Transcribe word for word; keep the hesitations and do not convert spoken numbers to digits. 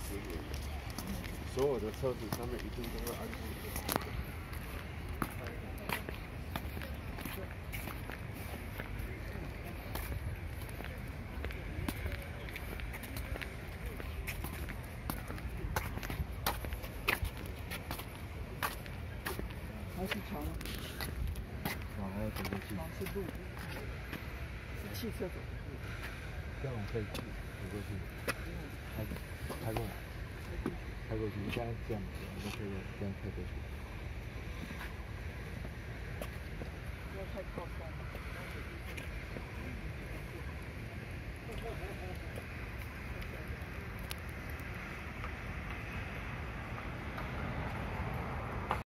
十年，所有的车子上面一定都会安装。 还是桥吗？ 往还要走过去。 往是路，是汽车走的路。 这样我可以走过去，开开过来，开过去，现在这样子，我们可以这样开过去。